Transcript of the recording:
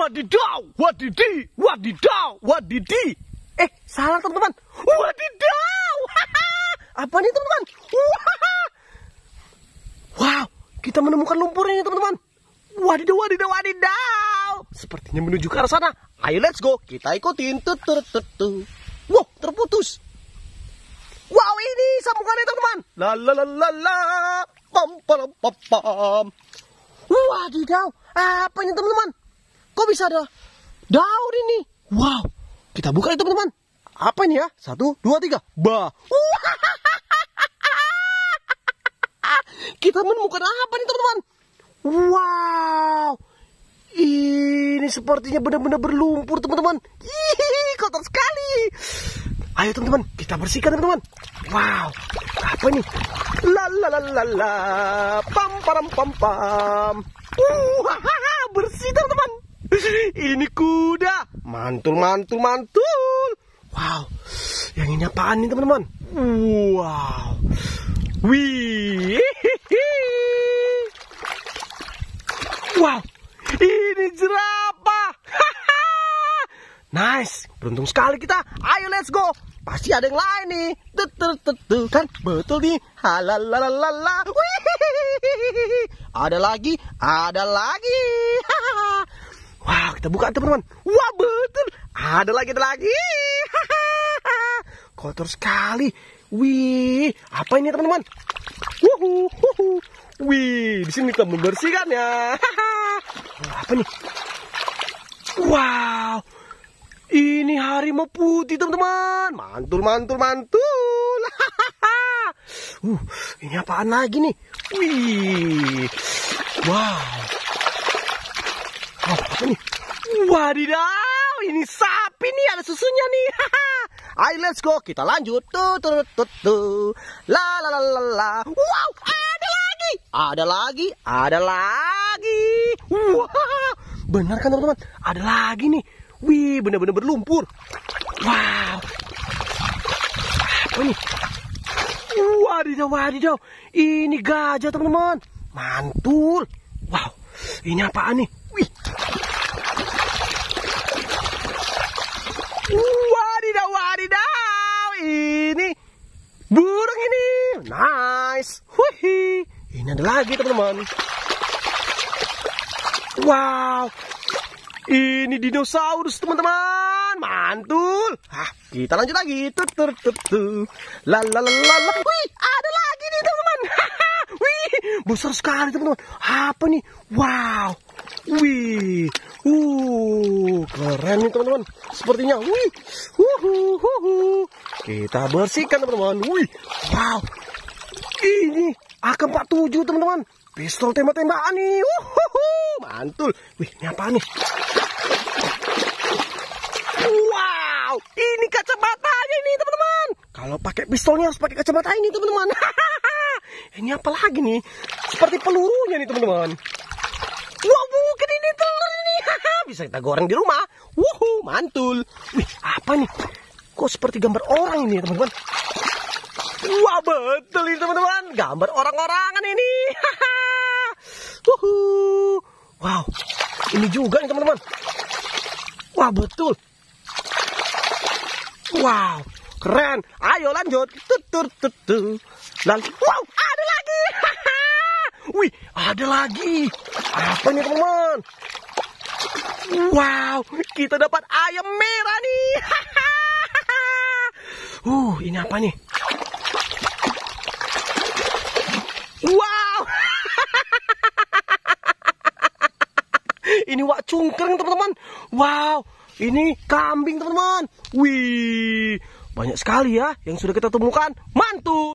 Wadidaw, wadidi, wadidaw, wadidi. Salah teman-teman. Wadidaw. Apa nih teman-teman? Wow, kita menemukan lumpur ini teman-teman. Wadidaw, wadidaw, wadidaw. Sepertinya menuju ke arah sana. Ayo let's go, kita ikutin. Wow, terputus. Wow, ini sambungannya teman-teman. La la la la la. Pam pam pam pam. Wadidaw, apa ini teman-teman? Kok bisa ada daun ini? Wow, kita buka itu teman-teman. Apa ini ya? 1, 2, 3. Bah. Kita menemukan apa nih teman-teman? Wow, ini sepertinya benar-benar berlumpur teman-teman. Kotor sekali. Ayo teman-teman, kita bersihkan teman-teman. Wow, apa ini? La la la la la. Pam pam pam pam. Bersih teman-teman. Ini kuda. Mantul, mantul, mantul. Wow, yang ini apaan nih teman-teman? Wow. Wih. Wow, ini jerapah. Nice, beruntung sekali kita. Ayo let's go. Pasti ada yang lain nih. Kan betul nih. Halalalala. Ada lagi, ada lagi. Wow, kita buka teman-teman. Wah, betul. Ada lagi, ada lagi. Kotor sekali. Wih, apa ini teman-teman? Wih, di sini kita membersihkan ya. Apa nih? Wow, ini harimau putih teman-teman. Mantul, mantul, mantul. Ini apaan lagi nih? Wih, wow. Oh, apa nih? Wadidaw, ini sapi nih, ada susunya nih. Ayo let's go, kita lanjut. La la la la la. Wow, ada lagi. Ada lagi, ada lagi. Wow, benar kan teman-teman? Ada lagi nih. Wih, benar-benar berlumpur. Wow. Apa nih? Wadidaw, wadidaw. Ini gajah teman-teman. Mantul. Wow, ini apaan nih? Wih. Wadidaw, wadidaw. Ini burung ini. Nice. Wih. Ini ada lagi teman-teman. Wow. Ini dinosaurus teman-teman. Mantul. Kita lanjut lagi. La la la la la. Wih, ada lagi nih teman-teman. Wih, besar sekali teman-teman. Apa nih? Wow. Wih. Keren nih teman-teman. Sepertinya. Wih. Kita bersihkan teman-teman. Wih. Wow. Ini AK-47 teman-teman. Pistol tembak-tembakan nih. Mantul. Wih, ini apa nih? Wow, ini kacamatanya ini teman-teman. Kalau pakai pistolnya harus pakai kacamata ini teman-teman. Ini apa lagi nih? Seperti pelurunya nih teman-teman. Wow, mungkin ini telur ini. Bisa kita goreng di rumah. Mantul. Wih, apa nih? Kok seperti gambar orang ini teman-teman? Wah, betul ini teman-teman. Gambar orang-orangan ini. Wow, ini juga nih teman-teman. Wah, betul. Wow, keren. Ayo lanjut. Wow, ada lagi. Wih, ada lagi. Apa nih teman-teman? Wow, kita dapat ayam merah nih. Ini apa nih? Wow. Ini wak cungkreng teman-teman. Wow, ini kambing teman-teman. Wih, banyak sekali ya yang sudah kita temukan. Mantul.